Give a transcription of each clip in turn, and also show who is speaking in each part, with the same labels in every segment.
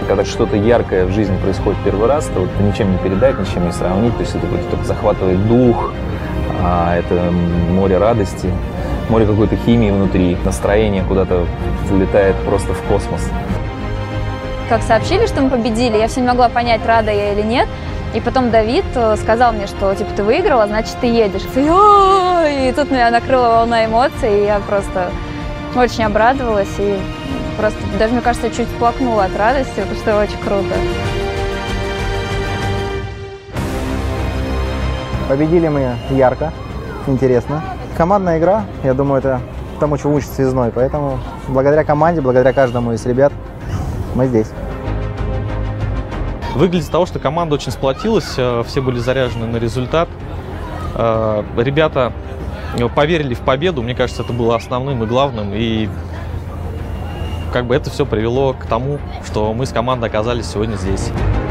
Speaker 1: Когда что-то яркое в жизни происходит первый раз, то вот ничем не передать, ничем не сравнить. То есть это вот захватывает дух, это море радости, море какой-то химии внутри, настроение куда-то улетает просто в космос.
Speaker 2: Как сообщили, что мы победили, я все не могла понять, рада я или нет. И потом Давид сказал мне, что типа ты выиграла, значит ты едешь. И тут меня накрыла волна эмоций, и я просто очень обрадовалась. И просто даже, мне кажется, чуть плакнула от радости, потому что очень круто.
Speaker 3: Победили мы ярко, интересно. Командная игра, я думаю, это тому, чего учит связной. Поэтому благодаря команде, благодаря каждому из ребят мы здесь.
Speaker 4: Выглядит с того, что команда очень сплотилась, все были заряжены на результат. Ребята поверили в победу, мне кажется, это было основным и главным. И как бы это все привело к тому, что мы с командой оказались сегодня здесь.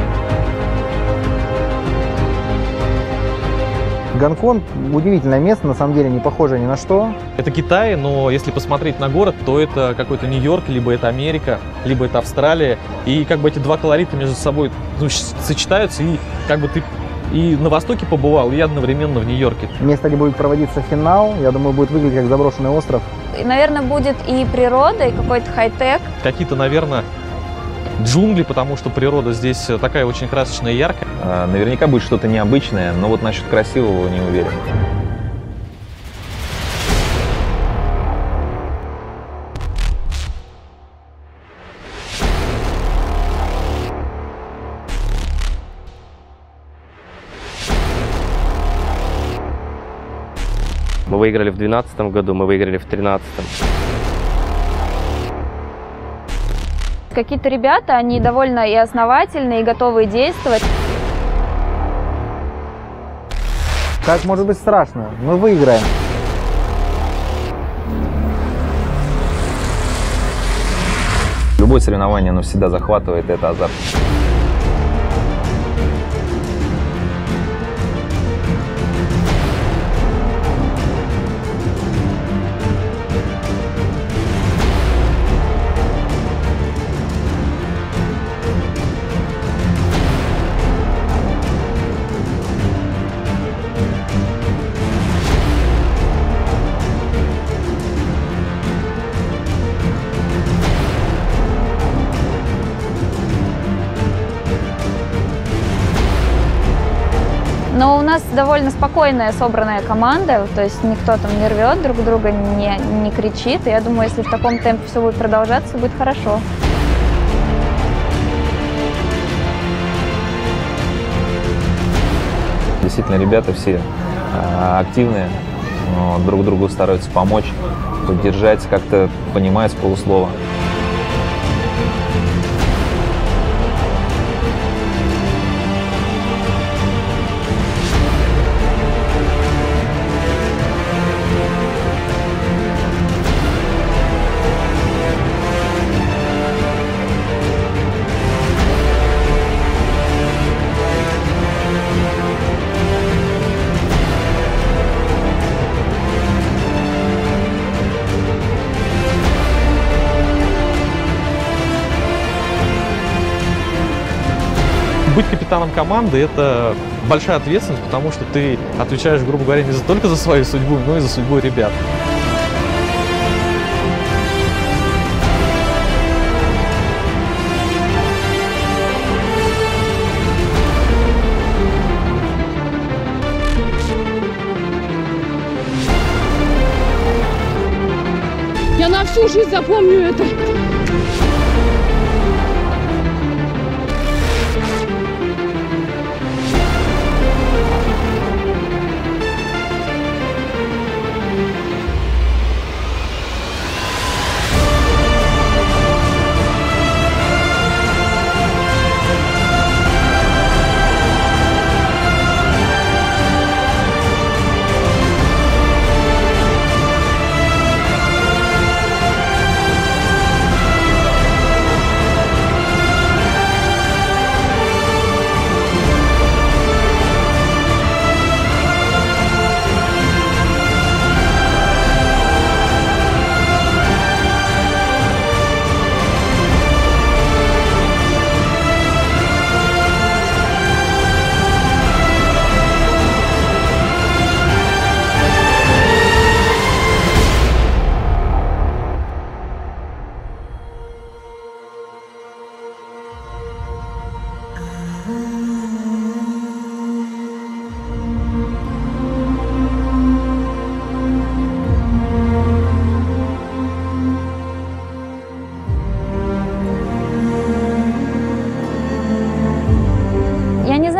Speaker 3: Гонконг – удивительное место, на самом деле не похоже ни на что.
Speaker 4: Это Китай, но если посмотреть на город, то это какой-то Нью-Йорк, либо это Америка, либо это Австралия. И как бы эти два колорита между собой сочетаются, и как бы ты и на Востоке побывал, и одновременно в Нью-Йорке.
Speaker 3: Место, где будет проводиться финал, я думаю, будет выглядеть как заброшенный остров.
Speaker 2: И, наверное, будет и природа, и какой-то хай-тек.
Speaker 4: Какие-то, наверное, джунгли, потому что природа здесь такая очень красочная и яркая.
Speaker 1: Наверняка будет что-то необычное, но вот насчет красивого не уверен.
Speaker 5: Мы выиграли в 2012 году, мы выиграли в 2013.
Speaker 2: Какие-то ребята, они довольно и основательные, и готовые действовать.
Speaker 3: Как может быть страшно? Мы выиграем.
Speaker 1: Любое соревнование, оно всегда захватывает, это азарт.
Speaker 2: Но у нас довольно спокойная, собранная команда, то есть никто там не рвет друг друга, не кричит. И я думаю, если в таком темпе все будет продолжаться, будет хорошо.
Speaker 1: Действительно, ребята все активные, друг другу стараются помочь, поддержать, как-то понимают с полуслова.
Speaker 4: Быть капитаном команды – это большая ответственность, потому что ты отвечаешь, грубо говоря, не только за свою судьбу, но и за судьбу ребят.
Speaker 6: Я на всю жизнь запомню это.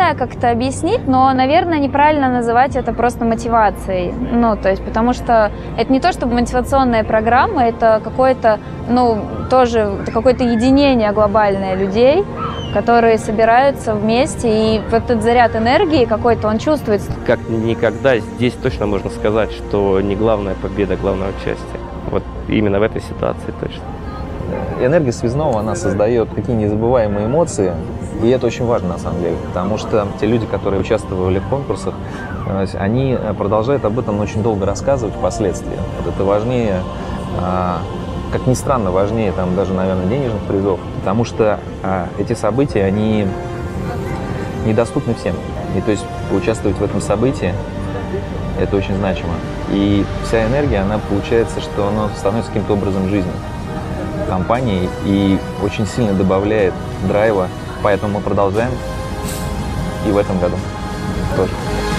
Speaker 2: знаю, как это объяснить, но, наверное, неправильно называть это просто мотивацией. Ну, то есть, потому что это не то, чтобы мотивационная программа, это какое-то, ну, тоже какое-то единение глобальное людей, которые собираются вместе, и вот этот заряд энергии какой-то, он чувствуется.
Speaker 5: Как никогда здесь точно можно сказать, что не главная победа, а главное участие. Вот именно в этой ситуации точно.
Speaker 1: Энергия связного, она создает такие незабываемые эмоции, и это очень важно на самом деле, потому что те люди, которые участвовали в конкурсах, они продолжают об этом очень долго рассказывать впоследствии. Вот это важнее, как ни странно, важнее там даже, наверное, денежных призов, потому что эти события, они недоступны всем. И то есть поучаствовать в этом событии, это очень значимо. И вся энергия, она получается, что она становится каким-то образом жизни компании и очень сильно добавляет драйва. Поэтому мы продолжаем и в этом году тоже.